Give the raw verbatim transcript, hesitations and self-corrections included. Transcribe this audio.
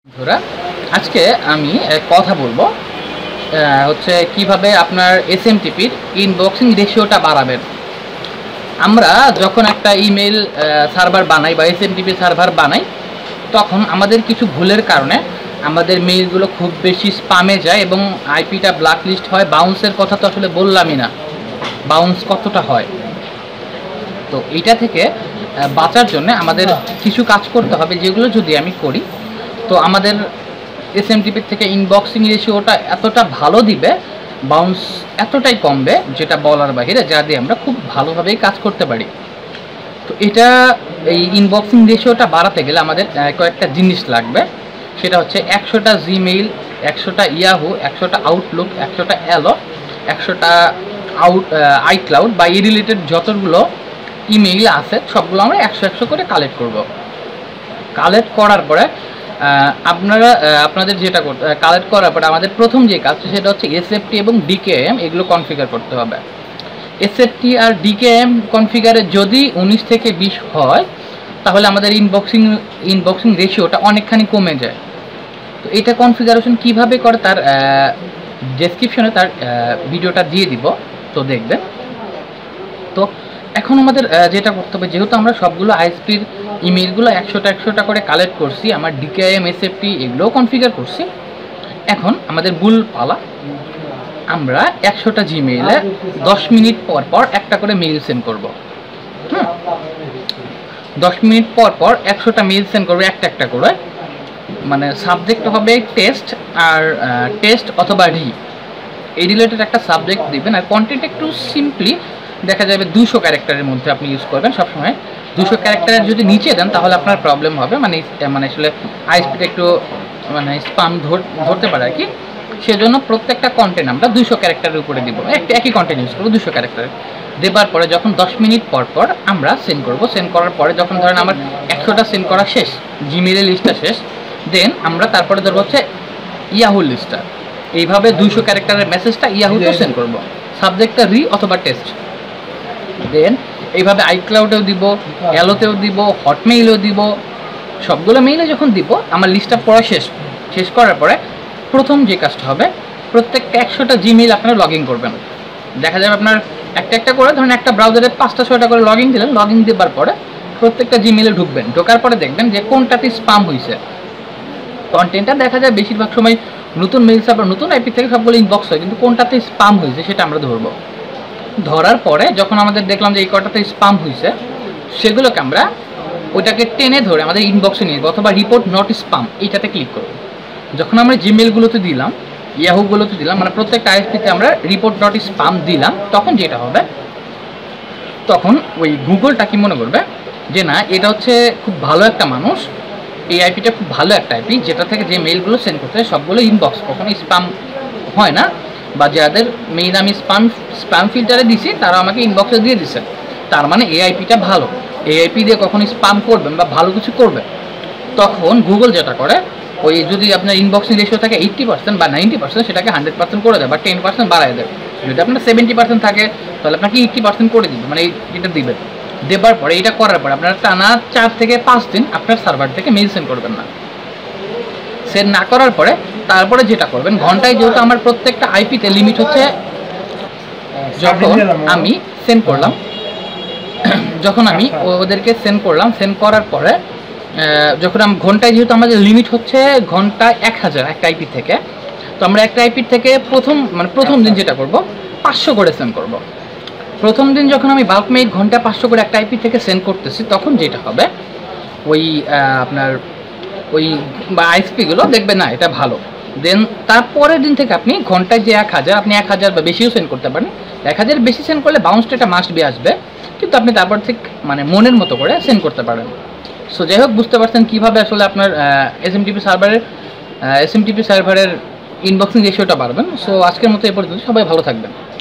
বন্ধুরা, আজকে আমি কথা বলবো হচ্ছে কিভাবে আপনার এসএমটিপির ইনবক্সিং রেশিওটা বাড়াবেন। আমরা যখন একটা ইমেল সার্ভার বানাই বা এসএমটিপি সার্ভার বানাই, তখন আমাদের কিছু ভুলের কারণে আমাদের মেইলগুলো খুব বেশি স্পামে যায় এবং আইপিটা ব্ল্যাকলিস্ট হয়। বাউন্সের কথা তো আসলে বললামই না, বাউন্স কতটা হয়। তো এইটা থেকে বাঁচার জন্য আমাদের কিছু কাজ করতে হবে, যেগুলো যদি আমি করি তো আমাদের এসএমটিপির থেকে ইনবক্সিং রেশিওটা এতটা ভালো দিবে, বাউন্স এতটাই কমবে যেটা বলার বাইরে, যা দিয়ে আমরা খুব ভালোভাবেই কাজ করতে পারি। তো এটা এই ইনবক্সিং রেশিওটা বাড়াতে গেলে আমাদের কয়েকটা জিনিস লাগবে। সেটা হচ্ছে একশোটা জিমেইল, একশোটা ইয়াহু, একশোটা আউটলুক, একশোটা অ্যালো, একশোটা আউট আইক্লাউড বা এই রিলেটেড যতগুলো ইমেইল আছে সবগুলো আমরা একশো একশো করে কালেক্ট করব। কালেক্ট করার পরে আপনারা আপনাদের যেটা করতে কালেক্ট করার পরে আমাদের প্রথম যে কাজ সেটা হচ্ছে এসএফটি এবং ডিকেএম এগুলো কনফিগার করতে হবে। এসএফটি আর ডিকেএম কনফিগারে যদি উনিশ থেকে বিশ হয় তাহলে আমাদের ইনবক্সিং ইনবক্সিং রেশিওটা অনেকখানি কমে যায়। তো এটা কনফিগারেশন কিভাবে করে তার ডেসক্রিপশনে তার ভিডিওটা দিয়ে দিব, তো দেখবেন। তো এখন আমাদের যেটা করতে হবে, যেহেতু আমরা সবগুলো আইএসপির ইমেলগুলো একশোটা একশোটা করে কালেক্ট করছি, আমার ডিকেএম এসএফটি এগুলোও কনফিগার করছি, এখন আমাদের বুল পালা। আমরা একশোটা জিমেইলে দশ মিনিট পর পর একটা করে মেইল সেন্ড করবো। হুম দশ মিনিট পর পর একশোটা মেইল সেন্ড করবো একটা একটা করে। মানে সাবজেক্ট হবে টেস্ট আর টেস্ট অথবা রি, এই রিলেটেড একটা সাবজেক্ট দিবেন। আর কন্টেন্ট একটু সিম্পলি দেখা যাবে দুশো ক্যারেক্টারের মধ্যে আপনি ইউজ করবেন সবসময়। দুশো ক্যারেক্টারের যদি নিচে দেন তাহলে আপনার প্রবলেম হবে, মানে মানে আসলে আইএসপিটা একটু মানে স্পাম ধরতে পারে আর কি। সেজন্য প্রত্যেকটা কন্টেন্ট আমরা দুশো ক্যারেক্টারের উপরে দিব, একটা একই কন্টেন্ট ইউজ করবো দুশো ক্যারেক্টারের। দেবার পরে যখন দশ মিনিট পর পর আমরা সেন্ড করব, সেন্ড করার পরে যখন ধরেন আমার একশোটা সেন্ড করা শেষ, জিমেইলের লিস্টটা শেষ, দেন আমরা তারপরে ধরবো হচ্ছে ইয়াহু লিস্টটা। এইভাবে দুইশো ক্যারেক্টারের মেসেজটা ইয়াহুতেও সেন্ড করবো, সাবজেক্টটা রি অথবা টেস্ট। দেন এইভাবে আইক্লাউডেও দিব, অ্যালোতেও দিব, হটমেইলেও দিব। সবগুলো মেইলে যখন দিব আমার লিস্টটা পড়া শেষ শেষ করার পরে প্রথম যে কাজটা হবে, প্রত্যেকটা একশোটা জিমেইল আপনারা লগ ইন করবেন। দেখা যাবে আপনার একটা একটা করে ধরেন একটা ব্রাউজারে পাঁচটা ছয়টা করে লগ ইন দিলেন। লগ ইন দেওয়ার পরে প্রত্যেকটা জিমেইলে ঢুকবেন, ঢোকার পরে দেখবেন যে কোনটাতে স্পাম হয়েছে। কন্টেন্টটা দেখা যায় বেশিরভাগ সময় নতুন মেইল সার্ভার নতুন আইপি থেকে সবগুলো ইনবক্স হয়, কিন্তু কোনটাতে স্পাম হয়েছে সেটা আমরা ধরবো। ধরার পরে যখন আমাদের দেখলাম যে এই কটাতে স্পাম হয়েছে, সেগুলোকে আমরা ওইটাকে টেনে ধরে আমাদের ইনবক্সে নিয়ে যাবো, অথবা রিপোর্ট নট স্পাম এইটাতে ক্লিক করব। যখন আমরা জিমেলগুলোতে দিলাম, ইয়াহুগুলোতে দিলাম, মানে প্রত্যেকটা আইএসপিতে আমরা রিপোর্ট নট স্পাম দিলাম, তখন যেটা হবে, তখন ওই গুগলটা কি মনে করবে যে না, এটা হচ্ছে খুব ভালো একটা মানুষ, এই আইপিটা খুব ভালো একটা আইপি, যেটা থেকে যে মেইলগুলো সেন্ড করতে হয় সবগুলো ইনবক্স, কখনো স্পাম হয় না, বা যাদের মেইল আমি স্পাম স্প্যাম ফিল্টারে দিছি তারা আমাকে ইনবক্সে দিয়ে দিচ্ছে, তার মানে এই আইপিটা ভালো, এই আইপি দিয়ে কখনো স্পাম করবেন বা ভালো কিছু করবে। তখন গুগল যেটা করে, ওই যদি আপনার ইনবক্সিং রেশিও থাকে এইট্টি পার্সেন্ট বা নাইনটি পার্সেন্ট সেটাকে হান্ড্রেড পার্সেন্ট করে দেয় বা টেন পার্সেন্ট বাড়ায় দেয়। যদি আপনার সেভেন্টি পার্সেন্ট থাকে তাহলে আপনাকে এইট্টি পার্সেন্ট করে দিবে, মানে এটা দিবে। দেবার পরে এটা করার পরে আপনারা টানা চার থেকে পাঁচ দিন আপনার সার্ভার থেকে মেইল সেন্ড করবেন না। সেন্ড না করার পরে তারপরে যেটা করবেন, ঘন্টায় যেহেতু আমার প্রত্যেকটা আইপিতে লিমিট হচ্ছে, যখন আমি সেন্ড করলাম যখন আমি ওদেরকে সেন্ড করলাম সেন্ড করার পরে যখন আমি ঘন্টায়, যেহেতু আমাদের লিমিট হচ্ছে ঘন্টায় এক হাজার একটা আইপি থেকে, তো আমরা একটা আইপি থেকে প্রথম মানে প্রথম দিন যেটা করব পাঁচশো করে সেন্ড করব। প্রথম দিন যখন আমি বাল্ক মেইল ঘন্টা পাঁচশো করে একটা আইপি থেকে সেন্ড করতেছি, তখন যেটা হবে ওই আপনার ওই বা আইএসপিগুলো দেখবে না এটা ভালো। দেন তারপরের দিন থেকে আপনি ঘন্টায় যে এক হাজার আপনি এক হাজার বা বেশিও সেন্ড করতে পারেন। এক হাজার বেশি সেন্ড করলে বাউন্সটা এটা মাস্ট বি আসবে, কিন্তু আপনি তারপর ঠিক মানে মনের মতো করে সেন্ড করতে পারেন। সো যাই হোক, বুঝতে পারছেন কীভাবে আসলে আপনার এসএমটিপি সার্ভারের এসএমটিপি সার্ভারের ইনবক্সিং রেশিওটা বাড়বেন। সো আজকের মতো এ পর্যন্ত, সবাই ভালো থাকবেন।